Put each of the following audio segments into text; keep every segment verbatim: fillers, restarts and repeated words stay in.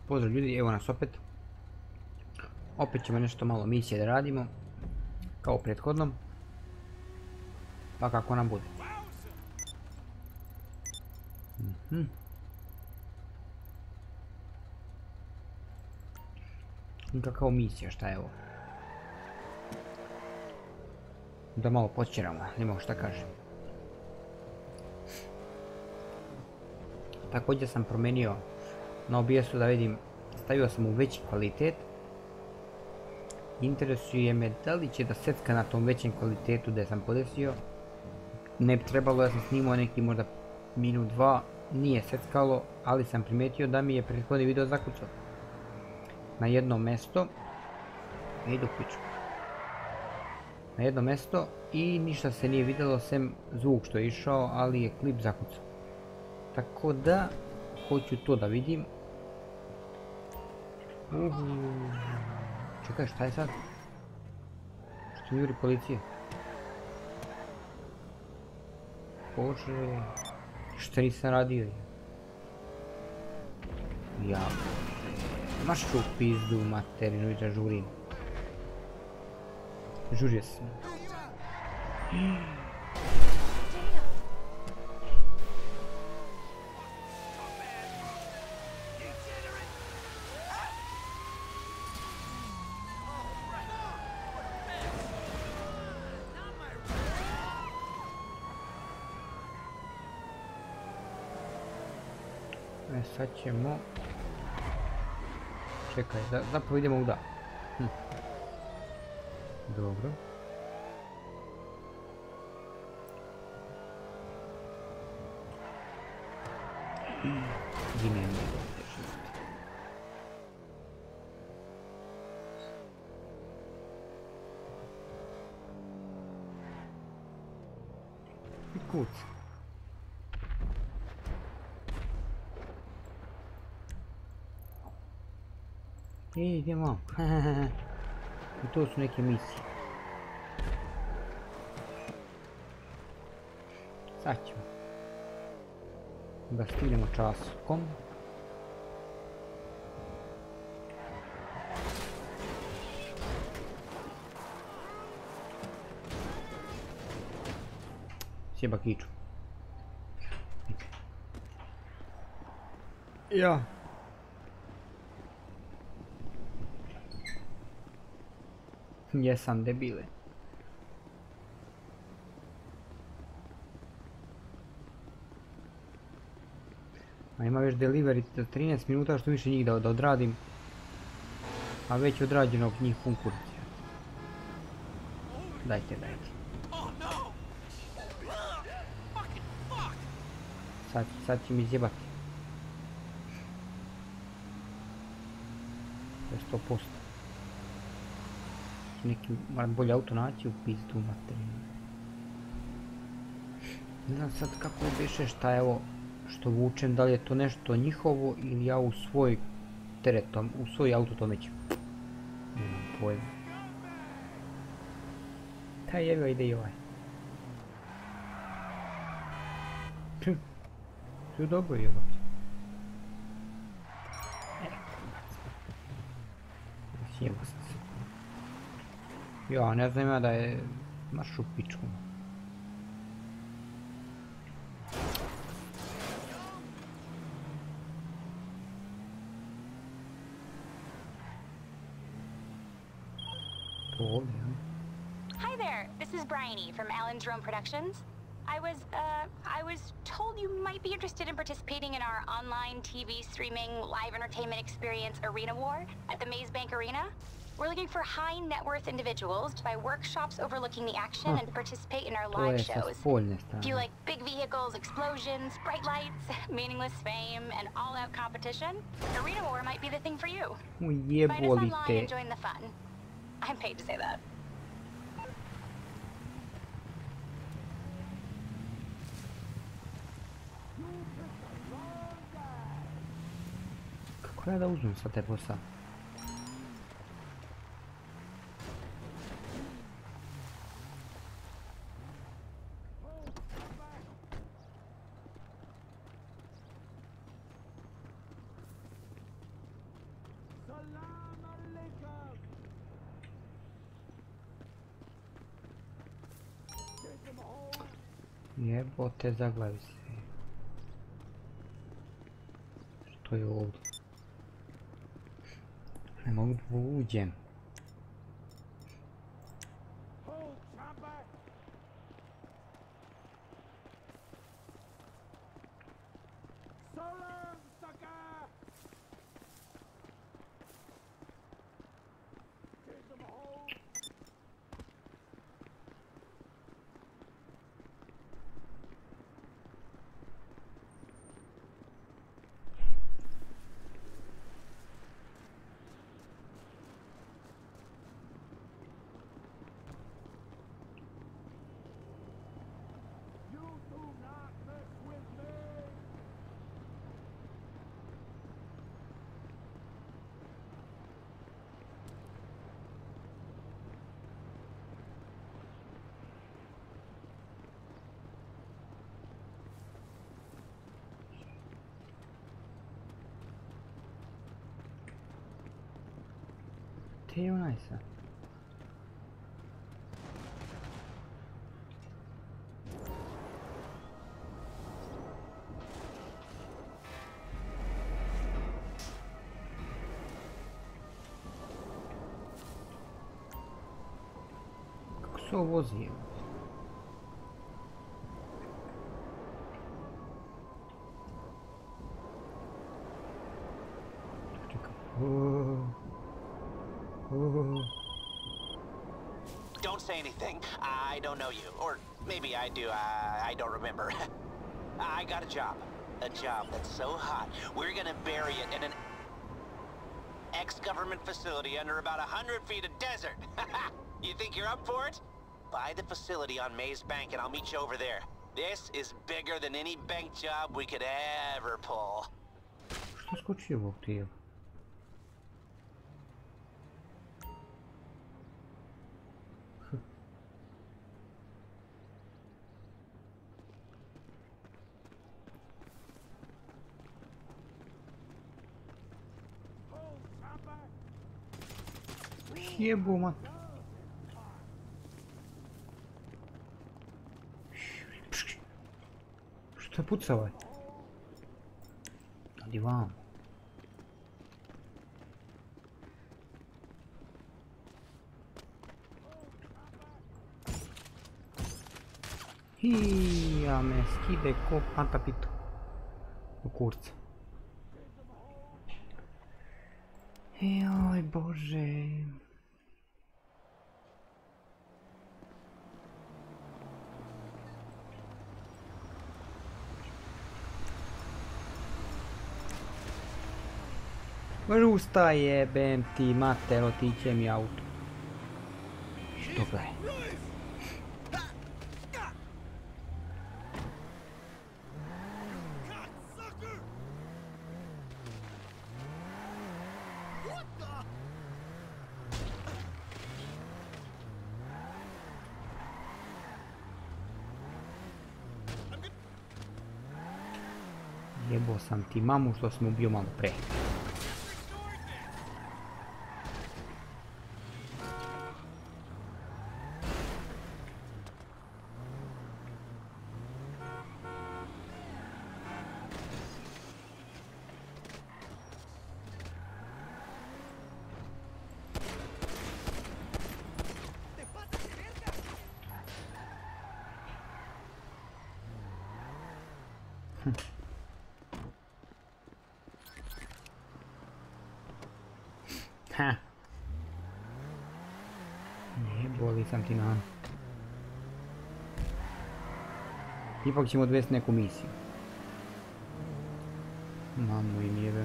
Pozdrav ljudi, evo nas opet. Opet ćemo nešto malo misije da radimo. Kao u prethodnom. Pa kako nam bude. Mhm. Kakao misija, šta je ovo? Da malo počeramo, nema šta kažem. Također sam promijenio na O B S-u da vidim, stavio sam u veći kvalitet. Interesuje me da li će da secka na tom većem kvalitetu da sam podesio. Ne bi trebalo, ja sam snimao neki možda minut dva, nije seckalo, ali sam primijetio da mi je prethodni video zakucao. Na jedno mjesto, idu piču. Na jedno mjesto i ništa se nije vidjelo sem zvuk što je išao, ali je klip zakucao. Tako da, hoću to da vidim. Uhu. Čekaj, šta je sad? Što mi juri policija? Bože, šta nisam radio? Ja. Maš u pizdu materinu i da žurim. Žurio sam. E, sad ćemo... Čekaj, da, zapravo idemo u da. Hm. Dobro. Gine mi ovdje šest. I kuc. Ej, idemo. I to su neke misije. Sad ćemo da stignemo časkom. Sjeba kiču. Ja. Jesam debile. A ima već delivery za trinaest minuta, što više njih da, da odradim. A već je odrađeno njih pun kurac. Dajte, dajte. Sad, sad će mi zjebati. To je sto posto. Neki, moram bolje auto naći u pizdu materinu. Ne znam sad kako beše šta je ovo što vučem, da li je to nešto njihovo ili ja u svoj teretom, u svoj auto to mećem. Nemam pojma. Taj jebio ide i ovaj. Hm. Sve dobro je ovaj. Sjebo sam se. Ja, ne znam ja da je maš u pičku. Hi there, this is Bryony from Alan's Rome Productions. I was, uh, I was told you might be interested in participating in our online T V streaming live entertainment experience Arena War at the Maze Bank Arena. We're looking for high net worth individuals to buy workshops overlooking the action and participate in our live shows. If you like big vehicles, explosions, bright lights, meaningless fame, and all-out competition, Arena War might be the thing for you. Find us online and join the fun. I'm paid to say that. Kako ja da uzmem sad taj posao? Jebote, zaglavi se. Što je ovdje? Ne mogu da uđem. Gdje je onaj sad? Kako se ovo vozi? Čekaj. Don't say anything. I don't know you. Or maybe I do. I, I don't remember. I got a job. A job that's so hot, we're gonna bury it in an ex-government facility under about a hundred feet of desert. You think you're up for it? Buy the facility on Maze Bank and I'll meet you over there. This is bigger than any bank job we could ever pull. Što skočio ovog tijela? Jebo mat. Što je pucao? Adi vam. Hija me skide ko pantapito. U kurca. Joj bože. Rusta jebem ti mater, otiće mi auto. Što ga je? Jebo sam ti mamu što sam ubio malo pre. Ha. Jeboli sam ti na... Ipak ćemo odvesti neku misiju. Mamu im jebe.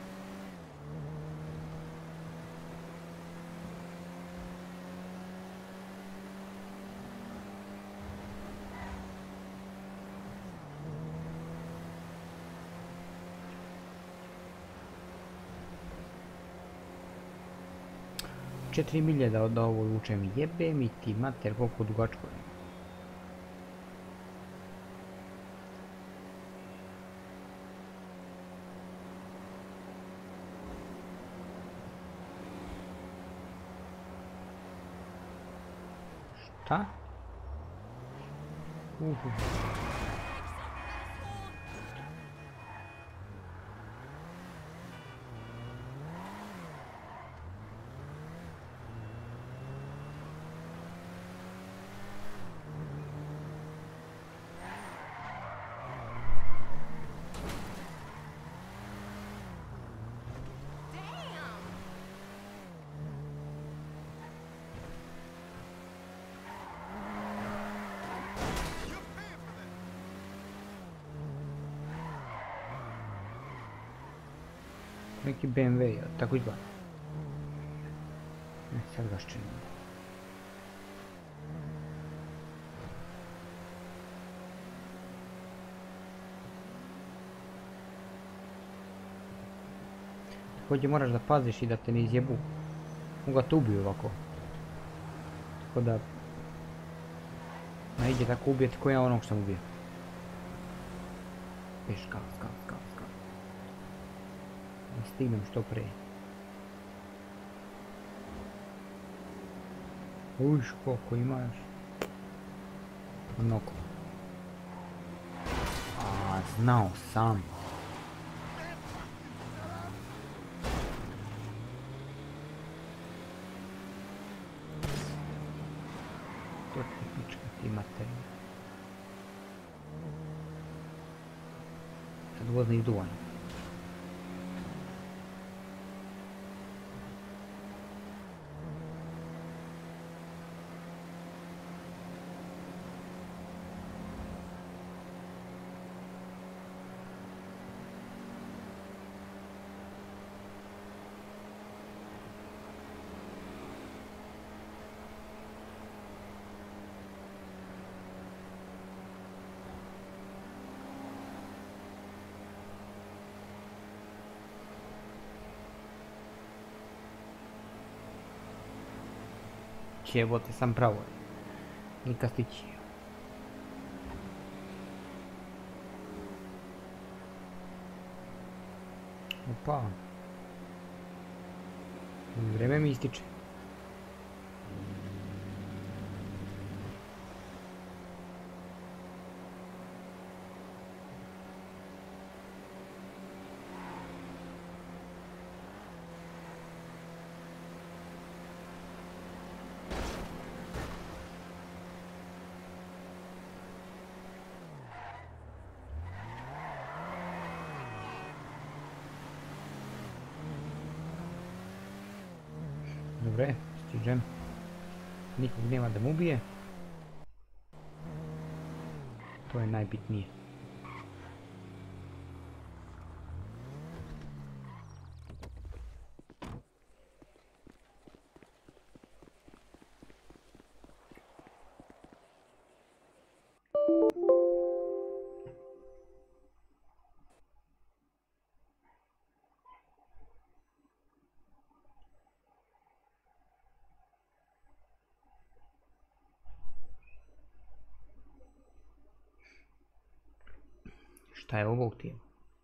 Četiri milje da od ovo vučem, jebe mi ti mater koliko dugačko je. Šta? Uhu. Neki B M W, tako izgleda. E, sad ga ščinimo. Također moraš da paziš i da te ne izjebu. Mogu te ubiju ovako. Tako da... Ne iđe tako ubijeti ko ja onog što sam ubio. Peš, skal, skal, skal, skal. Da stignem što prije. Uš, koliko ima još. Mnogo. A, znao sam. To tehnička ti materija. Sad voznih duvanja. Jebote sam pravo. Nika stići. Opa. Vreme mi ističe. Dobre, stižem. Nikog nema da mu ubije. To je najbitnije. Šta je ovo u tijelu?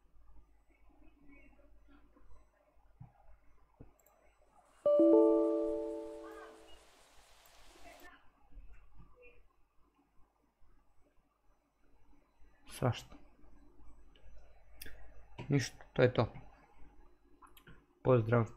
Svašta. Ništa, to je to. Pozdrav.